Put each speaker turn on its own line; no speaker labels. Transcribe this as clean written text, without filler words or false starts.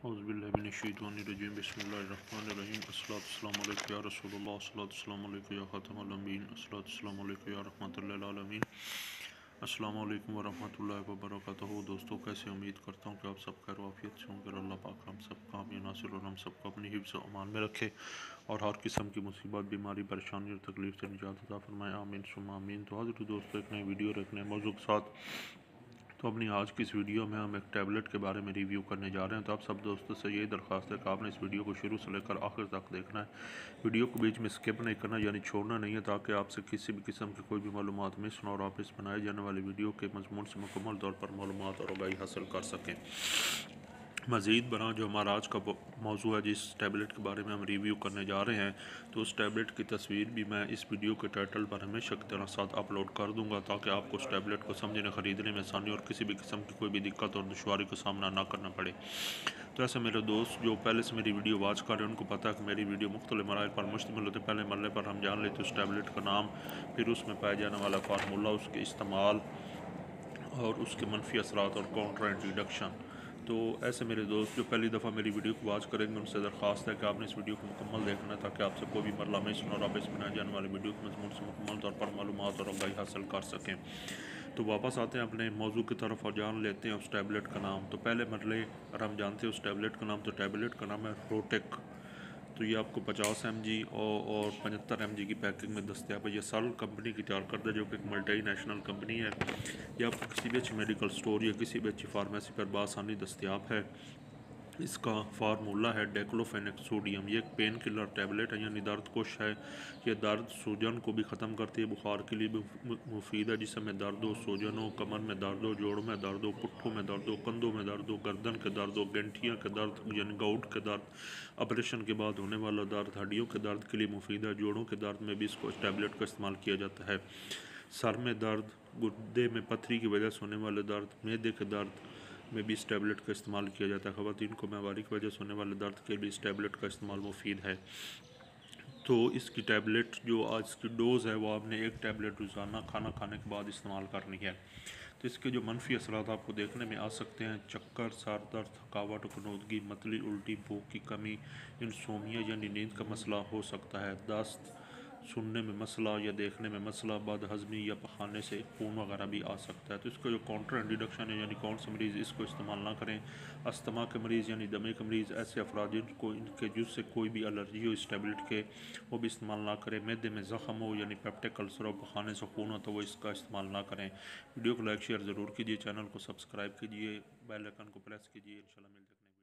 औज़ुबिल्लाहिमिनश्शैतानिर्रजीम बिस्मिल्लाहिर्रहमानिर्रहीम अस्सलातु वस्सलामु अलैका या रसूलल्लाह अस्सलातु वस्सलामु अलैका या ख़ातमुल अंबियीन अस्सलातु वस्सलामु अलैका या रहमतुल लिल आलमीन अस्सलामु अलैकुम वरहमतुल्लाहि वबरकातुहू। दोस्तों, कैसे उम्मीद करता हूँ कि आप सब खैर वाफियत से होंगे। अल्लाह पाक हम सबका हामी नासिर और हम सबको अपनी हिफ्ज़ व अमान में रखे और हर किस्म की मुसीबत, बीमारी, परेशानी और तकलीफ से निजात अता फरमाए, आमीन सुम्मा आमीन। तो हाज़िर दोस्तों, एक नई वीडियो रखने मौजू के साथ। तो अपनी आज की इस वीडियो में हम एक टैबलेट के बारे में रिव्यू करने जा रहे हैं। तो आप सब दोस्तों से यही दरख्वास्त है कि आपने इस वीडियो को शुरू से लेकर आखिर तक देखना है। वीडियो को बीच में स्किप नहीं करना, यानी छोड़ना नहीं है, ताकि आपसे किसी भी किस्म की कोई भी मालूमात मिस ना और आप इस बनाए जाने वाली वीडियो के मजमून से मुकम्मल तौर पर मालूमात और आगाही हासिल कर सकें। मज़ीद बना जो हमारा आज का मौजू है, जिस टैबलेट के बारे में हम रिव्यू करने जा रहे हैं, तो उस टैबलेट की तस्वीर भी मैं इस वीडियो के टाइटल पर हमेशा की तरह साथ अपलोड कर दूंगा, ताकि आपको उस टैबलेट को समझने, ख़रीदने में आसानी और किसी भी किस्म की कोई भी दिक्कत और दुश्वारी का सामना ना करना पड़े। तो ऐसे मेरे दोस्त जो पहले से मेरी वीडियो वॉच कर रहे हैं, उनको पता है कि मेरी वीडियो मुख्तलिफ मराइल पर मुश्तमिल होते। पहले मरले पर हम जान लेते उस टैबलेट का नाम, फिर उसमें पाया जाने वाला फार्मूला, उसके इस्तेमाल और उसके मनफी असरात और काउंटर इंट्रोडक्शन। तो ऐसे मेरे दोस्त जो पहली दफ़ा मेरी वीडियो को वॉच करेंगे, उनसे दरख्वास्त है कि आपने इस वीडियो को मुकम्मल देखना है, ताकि आपसे कोई भी मरला मिस और आप इस बनाए जाने वाली वीडियो के मजमून से मुकम्मल तौर पर मालूमात और आगाही हासिल कर सकें। तो वापस आते हैं अपने मौजू की तरफ और जान लेते हैं उस टैबलेट का नाम। तो पहले मरले अगर हम जानते हैं उस टैबलेट का नाम, तो टैबलेट का नाम है रोटेक। तो ये आपको 50 mg और 75 mg की पैकिंग में दस्तियाब है। ये सल कंपनी की तैयार करता है, जो कि एक मल्टी नेशनल कंपनी है। ये आपको किसी भी अच्छी मेडिकल स्टोर या किसी भी अच्छी फार्मेसी पर बआसानी दस्तियाब है। इसका फार्मूला है डेक्लोफेनेक सोडियम। ये एक पेन किलर टैबलेट है, यानी दर्द कुश है। ये दर्द सूजन को भी ख़त्म करती है, बुखार के लिए भी मुफीद है। जिसमें दर्द हो, सूजन हो, कमर में दर्द हो, जोड़ों में दर्द हो, पुट्ठों में दर्द हो, कंधों में दर्द हो, गर्दन के दर्द हो, गंठिया के दर्द यानी गाउट के दर्द, ऑपरेशन के बाद होने वाला दर्द, हड्डियों के दर्द के लिए मुफीद है। जोड़ों के दर्द में भी इसको टैबलेट का इस्तेमाल किया जाता है। सर में दर्द, गुर्दे में पथरी की वजह से होने वाले दर्द, मैदे के दर्द में भी इस टैबलेट का इस्तेमाल किया जाता है। ख़वातीन को माहवारी की वजह से होने वाले दर्द के लिए इस टैबलेट का इस्तेमाल मुफीद है। तो इसकी टैबलेट जो आज की डोज़ है, वो आपने एक टैबलेट रोज़ाना खाना खाने के बाद इस्तेमाल करनी है। तो इसके जो मनफी असरात आपको देखने में आ सकते हैं: चक्कर, सर दर्द, थकावट, कनूदगी, मतली, उल्टी, भूख की कमी, इंसोमिया यानी नींद का मसला हो सकता है, दस्त, सुनने में मसला या देखने में मसला, बदहज़मी या पखाने से खून वगैरह भी आ सकता है। तो इसका जो काउंटर इंट्रोडक्शन है, यानी कौन से मरीज़ इसको इस्तेमाल ना करें: अस्थमा के मरीज़ यानी दमे के मरीज़, ऐसे अफराद जिनको इनके जुज़ से कोई भी एलर्जी हो इस टैबलेट के, वो भी इस्तेमाल ना करें। मैदे में ज़ख़म हो यानी पेप्टिक अल्सर हो, पखाने से खून हो, तो वो इसका इस्तेमाल ना करें। वीडियो को लाइक शेयर ज़रूर कीजिए, चैनल को सब्सक्राइब कीजिए, बेल आइकन को प्रेस कीजिए। इंशाल्लाह मिलते हैं।